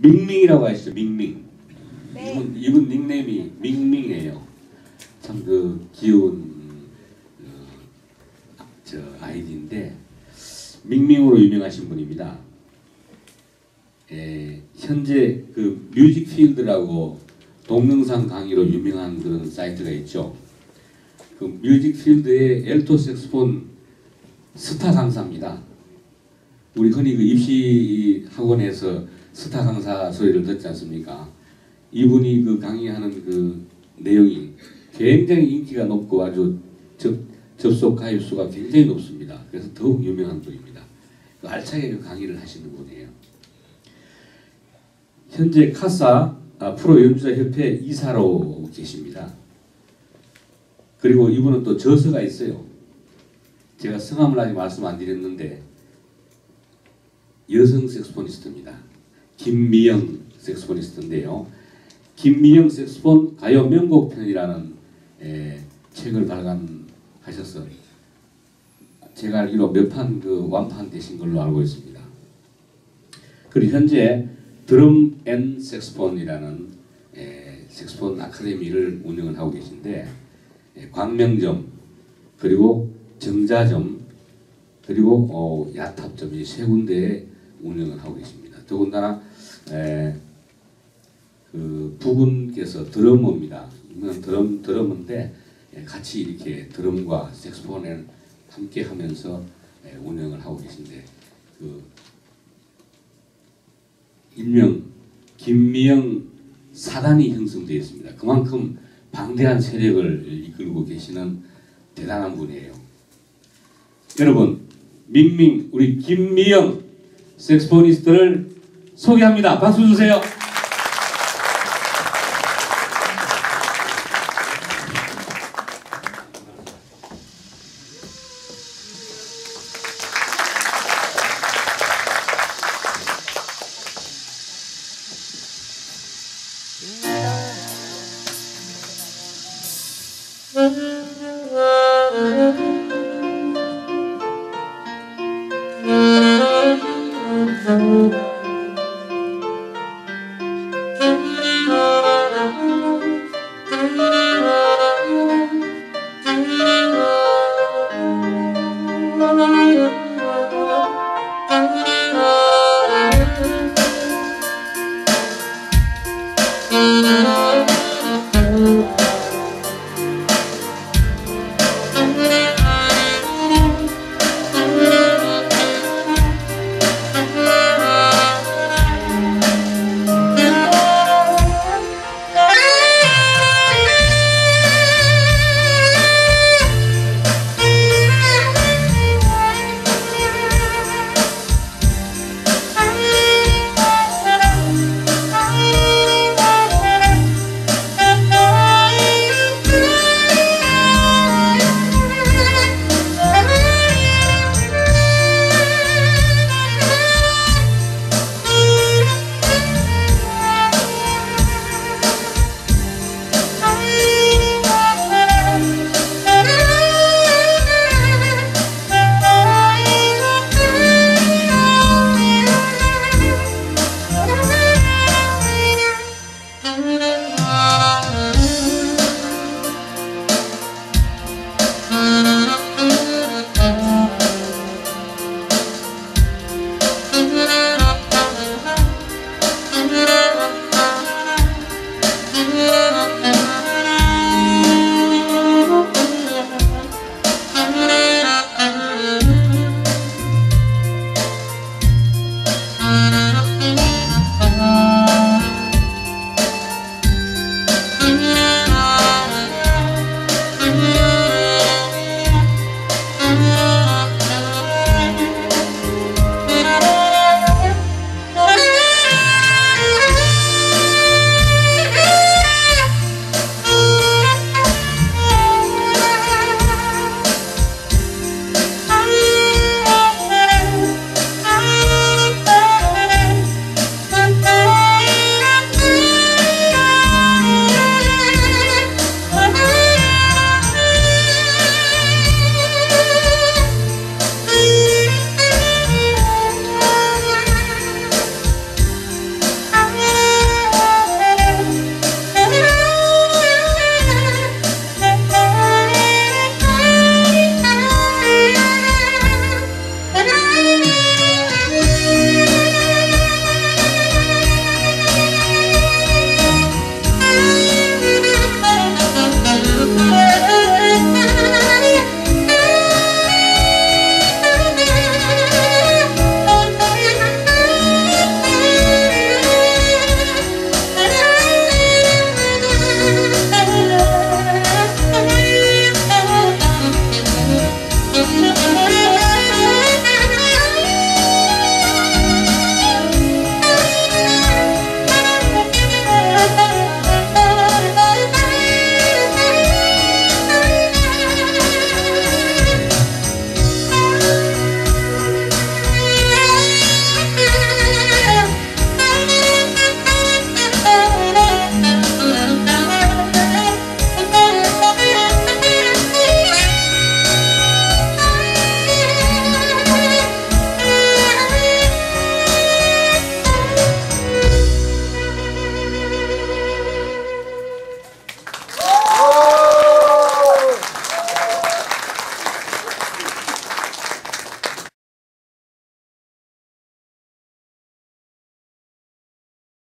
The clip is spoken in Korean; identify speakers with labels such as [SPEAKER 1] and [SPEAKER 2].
[SPEAKER 1] 밍밍이라고 하시죠. 밍밍.
[SPEAKER 2] 네.
[SPEAKER 1] 이분 닉네임이 밍밍이에요. 참 그 귀여운 저 아이디인데 밍밍으로 유명하신 분입니다. 현재 그 뮤직필드라고 동영상 강의로 유명한 그런 사이트가 있죠. 그 뮤직필드의 엘토 색소폰 스타 강사입니다. 우리 흔히 그 입시 학원에서 스타 강사 소리를 듣지 않습니까? 이분이 그 강의하는 그 내용이 굉장히 인기가 높고 아주 접속 가입 수가 굉장히 높습니다. 그래서 더욱 유명한 분입니다. 그 알차게 그 강의를 하시는 분이에요. 현재 카사 프로 연주자 협회 이사로 계십니다. 그리고 이분은 또 저서가 있어요. 제가 성함을 아직 말씀 안 드렸는데 여성 색소포니스트입니다. 김미영 색소포니스트인데요. 김미영 색소폰 가요 명곡편이라는 책을 발간하셔서 제가 알기로 몇 판 그 완판되신 걸로 알고 있습니다. 그리고 현재 드럼 앤 색소폰이라는 색소폰 아카데미를 운영을 하고 계신데 광명점 그리고 정자점 그리고 야탑점 이 세 군데에 운영을 하고 계십니다. 더군다나 그 부분께서 드러머입니다. 드러머인데 같이 이렇게 드럼과 색소폰을 함께 하면서 운영을 하고 계신데 그 일명 김미영 사단이 형성되어 있습니다. 그만큼 방대한 세력을 이끌고 계시는 대단한 분이에요. 여러분, 밍밍 우리 김미영 색소포니스트를 소개합니다. 박수 주세요.